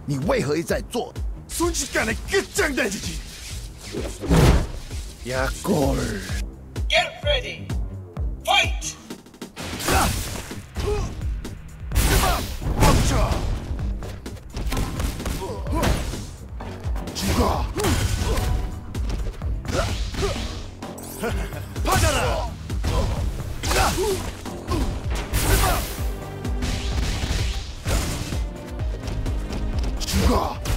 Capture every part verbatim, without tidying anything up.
你为何一再做？ 순식간에 끝장내주지. 야골. Get ready. Fight. 멈춰. 죽어. 받아라. 죽어.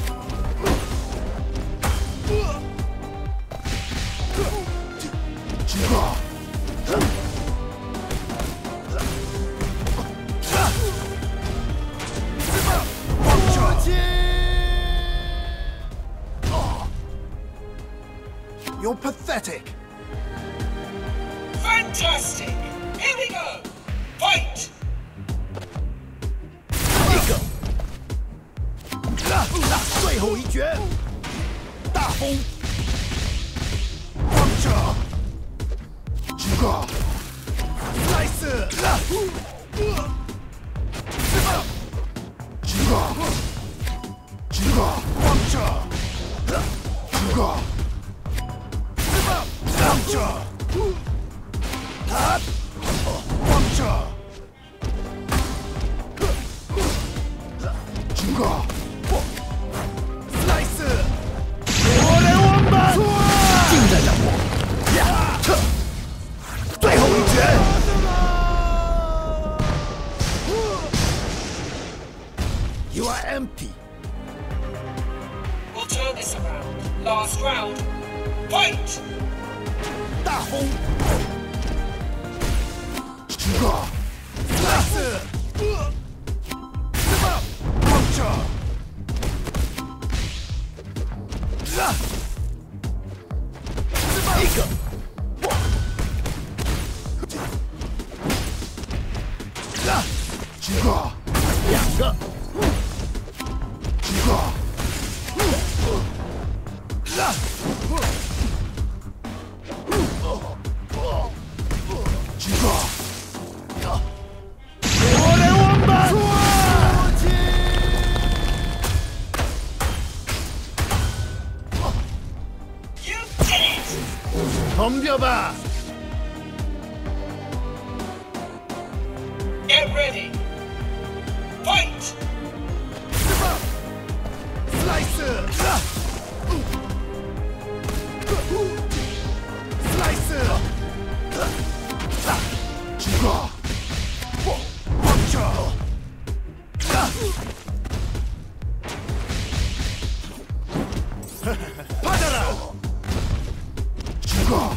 죽어. You're pathetic. Fantastic. Here we go. Fight. 一个，最后一拳，大风， 멈춰. 죽어. 슬라이스. 죽어. 죽어. 멈춰. 죽어. 멈춰. 멈춰. 죽어. 슬라이스. 어려운 尽在掌握。呀，撤！最后一拳。You are empty. We'll turn this around. Last round. Fight. 大风， 죽어. 슬라이스. 멈춰. 一个， 죽어. 两个， 죽어. 죽어. 어려운 말. You did it. 덤벼봐. Get ready. Fight. 슬라이스. 슬라이스. 죽어. 멈춰. 받아라. 죽어.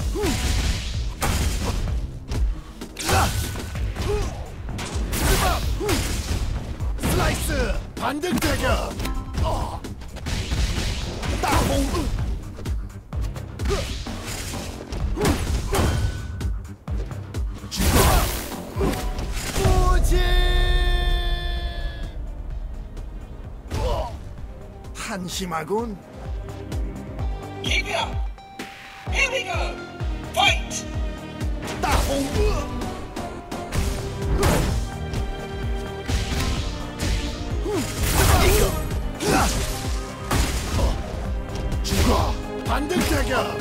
슬라이스. 반등 타격. 따봉. 죽어. 무지. 한심하군. Keep it up. Here we go. Fight. 따봉. 이거. 죽어. 반등 타격.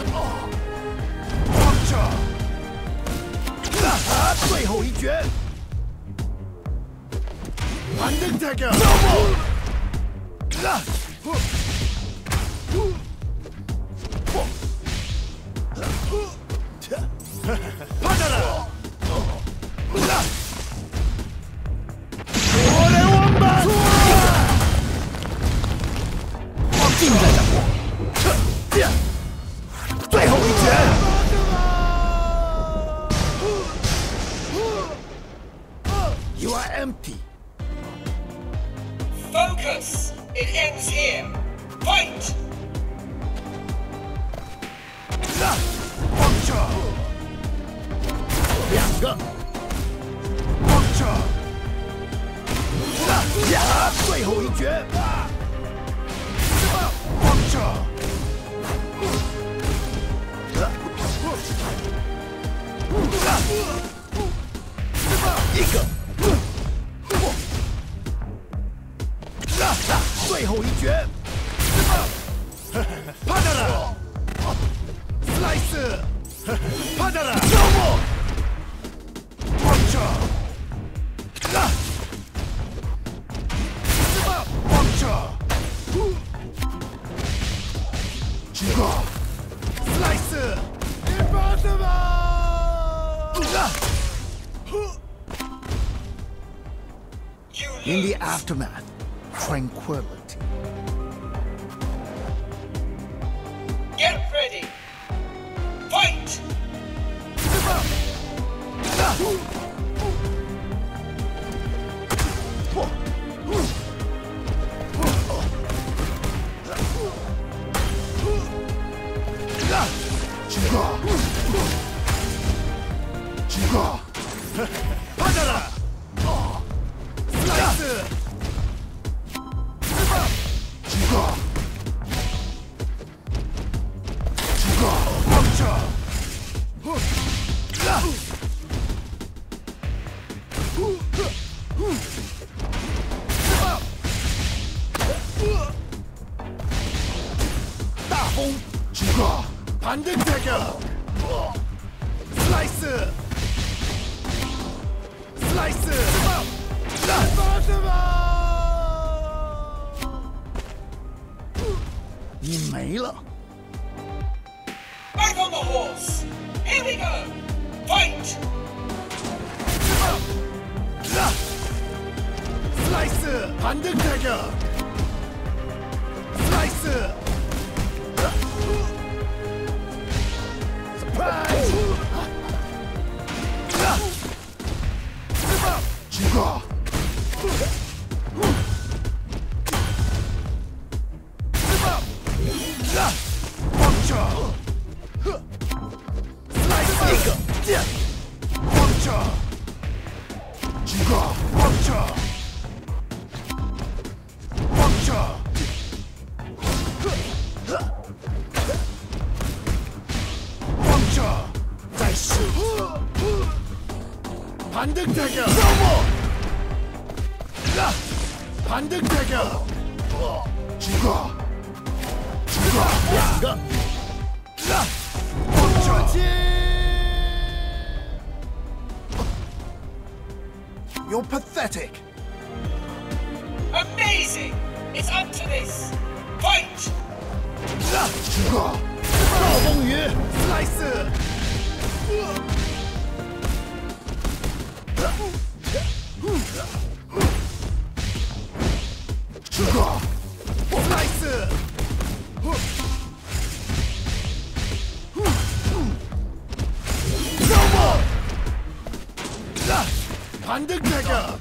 멈춰. 最后一拳， 반등 타격. 받아라. 어려운 말. 尽在掌握。最后一拳， You are empty. Focus. It ends here. Fight. 멈춰. 两个， 멈춰. 呀，最后一拳， 멈춰. 最后一拳， 받아라. 슬라이스. 받아라. 점호. 멈춰. 야, 멈춰. 죽어. 슬라이스. 임파서블. 야. You In the lose. aftermath, tranquility. Get ready. Fight. 죽어. 죽어. 받아라. 슬라이스. 죽어. 죽어. 멈춰. 따봉. 죽어. 반등 타격. 슬라이스. 슬라이스. 임파서블. 你没了。 Back on the horse. Here we go. Fight. 슬라이스. 반등 타격. 슬라이스. 스프라이즈. 죽어. 멈춰. 슬라이스. 멈춰. 죽어. 멈춰. 멈춰. 멈춰. 再试。 반등 타격. 반등 타격. 죽어. 죽어. 멈춰. You're pathetic. Amazing. It's up to this. Fight. 죽어. 暴风雨。슬라이스. 죽어. 슬라이스. 반등 타격.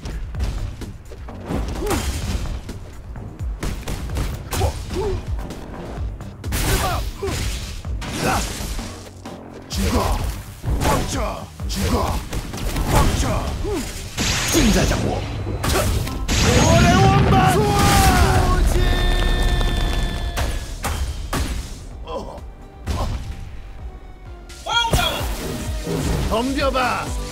죽어. 멈춰. 죽어. 멈춰. 尽在掌握。 오래 원반. Well done. 덤벼봐.